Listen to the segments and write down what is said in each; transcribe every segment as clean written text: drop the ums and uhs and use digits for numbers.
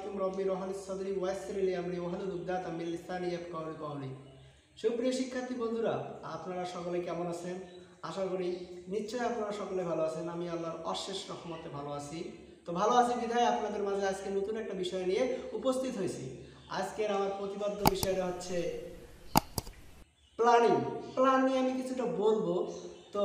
আলাইকুম রব্বি রহমানিস সাদরি ওয়াসসির লি আমরি ওয়াহলুল উকদাতাম মিন লিসানি ইয়াফকাহু কওলি। সুপ্রিয় শিক্ষার্থী বন্ধুরা, আপনারা সকলে কেমন আছেন? আশা করি নিশ্চয়ই আপনারা সকলে ভালো আছেন। আমি আল্লাহর অশেষ রহমতে ভালো আছি। তো ভালো আছি বিধায় আপনাদের মাঝে আজকে নতুন একটা বিষয় নিয়ে উপস্থিত হয়েছি। আজকের আমার প্রতিপাদ্য বিষয়টা হচ্ছে প্ল্যান নিয়ে আমি কিছুটা বলবো। তো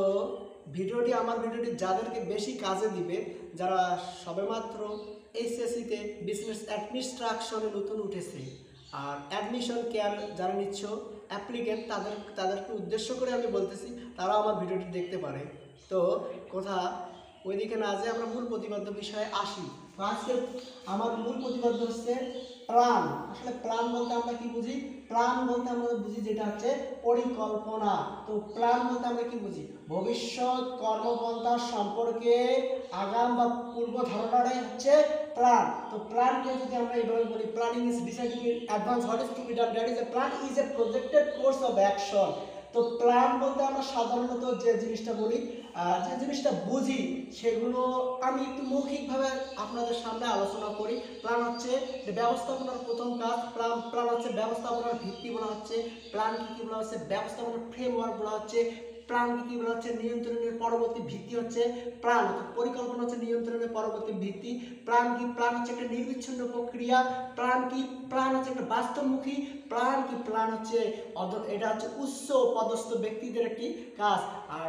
আমার ভিডিওটি যাদেরকে বেশি কাজে দিবে, যারা সবেমাত্র এইচএসসিতে বিজনেস অ্যাডমিনিস্ট্রেশনে নতুন উঠেছে আর অ্যাডমিশন কেয়ার যারা নিচ্ছ অ্যাপ্লিকেন্ট, তাদেরকে উদ্দেশ্য করে আমি বলতেছি, তারা আমার ভিডিওটি দেখতে পারে। তো কথা ওইদিকে না যে আমরা মূল প্রতিপাদ্য বিষয়ে আসি। আজকে আমার মূল প্রতিপাদ্য হচ্ছে প্ল্যান। আসলে প্ল্যান বলতে আমরা কি বুঝি? প্ল্যান বলতে আমরা বুঝি যেটা হচ্ছে পরিকল্পনা। তো প্ল্যান বলতে আমরা কি বুঝি? ভবিষ্যৎ কর্মপন্থা সম্পর্কে আগাম বা পূর্ব ধারণাটাই হচ্ছে প্ল্যান। তো প্ল্যানকে যদি আমরা এইভাবে বলি, planning is deciding in advance what is to be done, that is a plan is a projected course of action. তো প্ল্যান বলতে আমরা সাধারণত যে জিনিসটা বলি, যে জিনিসটা বুঝি, সেগুলো আমি একটু মৌখিকভাবে আপনাদের সামনে আলোচনা করি। প্ল্যান হচ্ছে ব্যবস্থাপনার প্রথম কাজ। প্ল্যান হচ্ছে ব্যবস্থাপনার ভিত্তি বলা হচ্ছে। প্ল্যান কি বলা হচ্ছে? ব্যবস্থাপনার ফ্রেমওয়ার্ক বলা হচ্ছে। প্ল্যান কি বলা হচ্ছে? নিয়ন্ত্রণের পরবর্তী ভিত্তি হচ্ছে প্ল্যান। পরিকল্পনা হচ্ছে নিয়ন্ত্রণের পরবর্তী ভিত্তি। প্ল্যান কি? প্ল্যান হচ্ছে একটা নির্বিচ্ছিন্ন প্রক্রিয়া। প্ল্যান কি? প্ল্যান হচ্ছে একটা বাস্তবমুখী। প্ল্যান কি? প্ল্যান হচ্ছে এটা হচ্ছে উচ্চ পদস্থ ব্যক্তিদের একটি কাজ। আর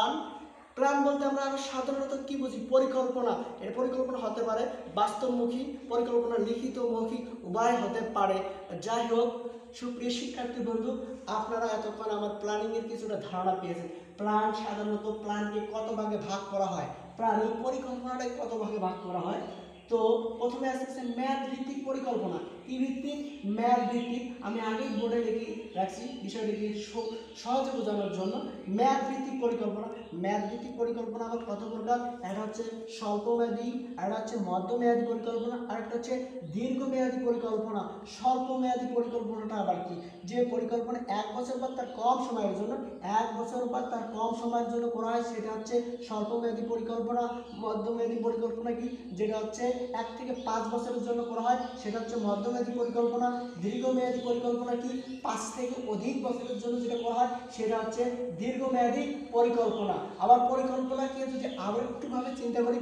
প্ল্যান বলতে আমরা সাধারণত কি বুঝি? পরিকল্পনা। এর পরিকল্পনা হতে পারে বাস্তবমুখী, পরিকল্পনা লিখিত, মৌখিক উভয় হতে পারে। যাই হোক, সুপ্রিয় শিক্ষার্থী বন্ধু, আপনারা এতক্ষণ আমার প্ল্যানিংয়ের কিছুটা ধারণা পেয়েছেন। প্ল্যান সাধারণত প্ল্যানকে কত ভাগে ভাগ করা হয়, প্ল্যানিং পরিকল্পনাটাকে কত ভাগে ভাগ করা হয়। তো প্রথমে আসছে ম্যাথ ভিত্তিক পরিকল্পনা। কি ভিত্তিক? ম্যাথ ভিত্তিক। আমি আগেই বোর্ডে লিখে রাখছি বিষয়টিকে সহজে বোঝানোর জন্য। ম্যাথ ভিত্তিক পরিকল্পনা। ম্যাথ ভিত্তিক পরিকল্পনা আবার কত প্রকার? একটা হচ্ছে স্বল্পমেয়াদী, একটা হচ্ছে মধ্যমেয়াদী পরিকল্পনা, আর একটা হচ্ছে দীর্ঘমেয়াদী পরিকল্পনা। স্বল্পমেয়াদী পরিকল্পনাটা আবার কি? যে পরিকল্পনা 1 বছর বা তার কম সময়ের জন্য, 1 বছর বা তার কম সময়ের জন্য করা হয়, সেটা হচ্ছে স্বল্পমেয়াদী পরিকল্পনা। মধ্যমেয়াদী পরিকল্পনা কি? যেটা হচ্ছে 1 থেকে 5 বছরের জন্য করা হয়, সেটা হচ্ছে মধ্যমেয়াদী পরিকল্পনা। দীর্ঘমেয়াদী পরিকল্পনা কি? 5 থেকে অধিক বছরের জন্য যেটা করা হয়, সেটা হচ্ছে দীর্ঘমেয়াদী পরিকল্পনা। আবার পরিকল্পনাকে যদি আরও একটুভাবে চিন্তা করি,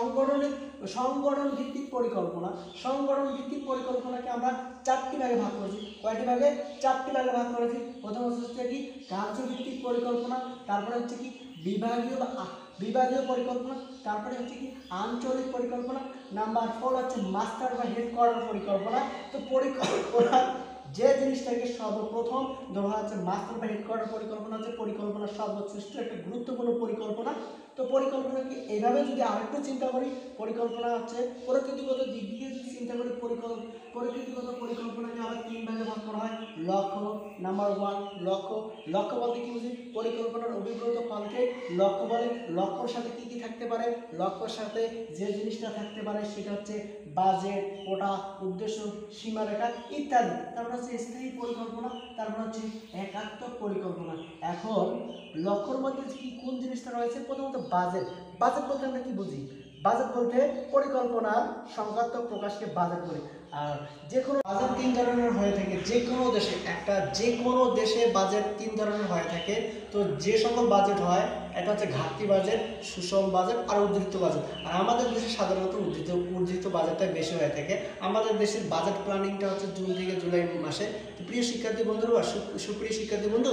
সংগঠন ভিত্তিক পরিকল্পনা। সংগঠন ভিত্তিক পরিকল্পনাকে আমরা 4টি ভাগে ভাগ করেছি। কয়টি ভাগে? 4টি ভাগে ভাগ করেছি। প্রথম হচ্ছে কি? কার্যভিত্তিক পরিকল্পনা। তারপরে হচ্ছে কি? বিভাগীয় পরিকল্পনা। তারপরে হচ্ছে কি? আঞ্চলিক পরিকল্পনা। নাম্বার 4 হচ্ছে মাস্টার বা হেডকোয়ার্টার পরিকল্পনা। তো পরিকল্পনা যে জিনিসটাকে সর্বপ্রথম ধরা হচ্ছে মাস্টার বা হেডকোয়ার্টার পরিকল্পনা হচ্ছে পরিকল্পনার সর্বশ্রেষ্ঠ একটা গুরুত্বপূর্ণ পরিকল্পনা। তো পরিকল্পনাকে এইভাবে যদি আরেকটু চিন্তা করি, পরিকল্পনা হচ্ছে প্রকৃতিগত দিক দিয়ে যদি চিন্তা করি, প্রকৃতিগত পরিকল্পনাকে আবার 3 ভাগে ভাগ করা হয়। লক্ষ্য, নাম্বার 1 লক্ষ্য বলতে কি বুঝি? পরিকল্পনার অভিজ্ঞতা ফলকে লক্ষ্য বলে। লক্ষ্যর সাথে কি কি থাকতে পারে? লক্ষ্যর সাথে যে জিনিসটা থাকতে পারে সেটা হচ্ছে বাজেট, কোটা, উদ্দেশ্য, সীমারেখা ইত্যাদি। তারপর হচ্ছে স্থায়ী পরিকল্পনা, তারপর হচ্ছে একাত্মক পরিকল্পনা। এখন লক্ষ্যর মধ্যে কি কোন জিনিসটা রয়েছে? প্রথমত বাজেট বলতে আমরা কি বুঝি? বাজেট বলতে পরিকল্পনার সংখ্যাত্মক প্রকাশকে বাজেট বলে। আর যে কোনো বাজেট 3 ধরনের হয়ে থাকে। যে কোনো দেশে বাজেট 3 ধরনের হয়ে থাকে। তো যে সকল বাজেট হয়, এটা হচ্ছে ঘাটতি বাজেট, সুষম বাজেট আর উদ্ধৃত বাজেট। আর আমাদের দেশে সাধারণত উদ্ধৃত বাজেটটা বেশি হয়ে থাকে। আমাদের দেশের বাজেট প্ল্যানিংটা হচ্ছে জুন থেকে জুলাই মাসে। তো প্রিয় শিক্ষার্থী বন্ধু বা সুপ্রিয় শিক্ষার্থী বন্ধু,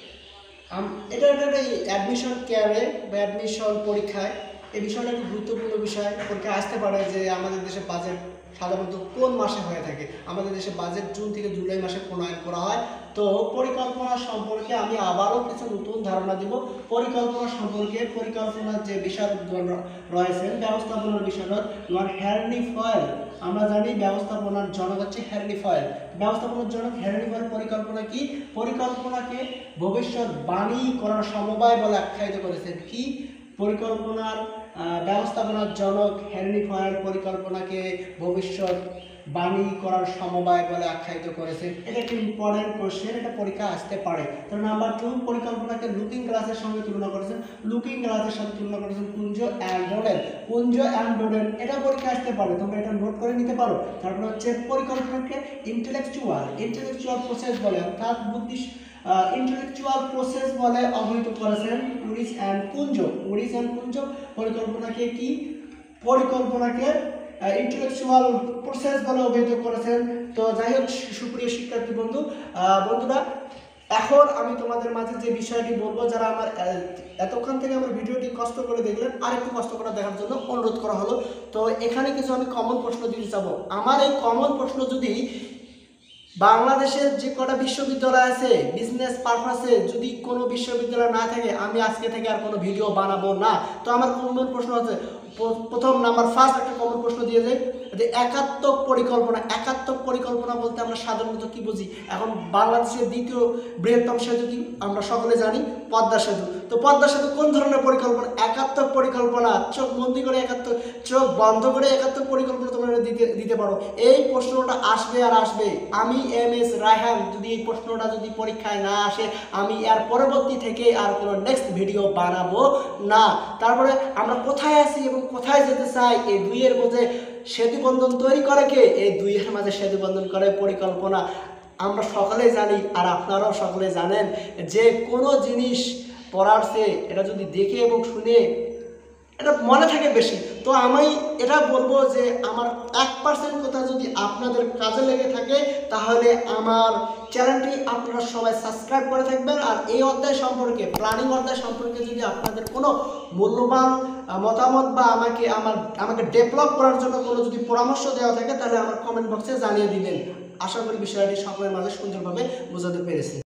এটা অ্যাডমিশন কেয়ারে বা অ্যাডমিশন পরীক্ষায় এই বিষয়টা একটি গুরুত্বপূর্ণ বিষয়। পরীক্ষায় আসতে পারে যে আমাদের দেশে বাজেট সাধারণত কোন মাসে হয়ে থাকে। আমাদের দেশে বাজেট জুন থেকে জুলাই মাসে প্রণয়ন করা হয়। তো পরিকল্পনা সম্পর্কে আমি আবারও কিছু নতুন ধারণা দিব। পরিকল্পনা সম্পর্কে পরিকল্পনার যে বিষয় রয়েছে, ব্যবস্থাপনার বিষয়টা হেনরি ফয়েল। আমরা জানি ব্যবস্থাপনার জনক হচ্ছে হেনরি ফয়েল। ব্যবস্থাপনার জনক হেনরি ফয়েল পরিকল্পনা কি? পরিকল্পনাকে ভবিষ্যৎবাণী করার সমবায় বলে আখ্যায়িত করেছেন। কি? পরিকল্পনার ব্যবস্থাপনার জনক হেনরি ফয়ের পরিকল্পনাকে ভবিষ্যৎ বাণী করার সমবায় বলে আখ্যায়িত করেছে। এটা একটা ইম্পর্টেন্ট কোশ্চেন, এটা পরীক্ষা আসতে পারে। তো নাম্বার 2, পরিকল্পনাকে লুকিং গ্লাসের সঙ্গে তুলনা করেছেন। লুকিং গ্লাসের সাথে তুলনা করেছেন কুঞ্জ অ্যান্ড ডোডেন। কুঞ্জ অ্যান্ড ডোডেন এটা পরীক্ষা আসতে পারে, তোমরা এটা নোট করে নিতে পারো। তারপর হচ্ছে পরিকল্পনাকে ইন্টেলেকচুয়াল প্রসেস বলে, অর্থাৎ ইন্টেলেকচুয়াল প্রসেস বলে অবহিত করেছেন উডিস অ্যান্ড কুঞ্জ। পরিকল্পনাকে কি? পরিকল্পনাকে ইন্টেলেকচুয়াল প্রসেস বলে অভিহিত করেছেন। তো যাই হোক সুপ্রিয় শিক্ষার্থী বন্ধুরা, এখন আমি তোমাদের মাঝে যে বিষয়টি বলবো, যারা আমার এতক্ষণ থেকে আমার ভিডিওটি কষ্ট করে দেখলেন, আরেকটু কষ্ট করে দেখার জন্য অনুরোধ করা হলো। তো এখানে কিছু আমি কমন প্রশ্ন দিতে চাবো। আমার এই কমন প্রশ্ন যদি বাংলাদেশের যে কটা বিশ্ববিদ্যালয় আছে বিজনেস পারপাসে যদি কোনো বিশ্ববিদ্যালয় না থাকে, আমি আজকে থেকে আর কোনো ভিডিও বানাবো না। তো আমার কমন প্রশ্ন আছে, প্রথম নাম্বার ফার্স্ট একটা কমন প্রশ্ন দিয়ে যায় যে একাত্মক পরিকল্পনা বলতে আমরা সাধারণত কি বুঝি? এখন বাংলাদেশের দ্বিতীয় বৃহত্তম সেতু কি আমরা সকলে জানি? পদ্মা সেতু। তো পদ্মা সেতু কোন ধরনের পরিকল্পনা? একাত্মক পরিকল্পনা। চোখ বন্ধ করে চোখ বন্ধ করে একাত্মক পরিকল্পনা তোমরা দিতে পারো। এই প্রশ্নটা আসবে আর আসবে। আমি MS রায়হান যদি এই প্রশ্নটা যদি পরীক্ষায় না আসে, আমি এর পরবর্তী থেকে আর কোনো নেক্সট ভিডিও বানাবো না। তারপরে আমরা কোথায় আছি এবং কোথায় যেতে চাই, এই দুইয়ের মধ্যে সেতু বন্ধন তৈরি করে কে? এই দুইয়ের মাঝে সেতু বন্ধন করে পরিকল্পনা। আমরা সকলেই জানি, আর আপনারাও সকলে জানেন, যে কোনো জিনিস পড়ার চেয়ে এটা যদি দেখে এবং শুনে এটা মনে থাকে বেশি। তো আমি এটা বলবো যে আমার 1% কথা যদি আপনাদের কাজে লেগে থাকে, তাহলে আমার চ্যানেলটি আপনারা সবাই সাবস্ক্রাইব করে থাকবেন। আর এই অধ্যায় সম্পর্কে, প্ল্যানিং অধ্যায় সম্পর্কে যদি আপনাদের কোনো মূল্যবান মতামত বা আমাকে ডেভেলপ করার জন্য কোনো যদি পরামর্শ দেওয়া থাকে, তাহলে আমার কমেন্ট বক্সে জানিয়ে দিবেন। আশা করি বিষয়টি সকলের মাঝে সুন্দরভাবে বোঝাতে পেরেছি।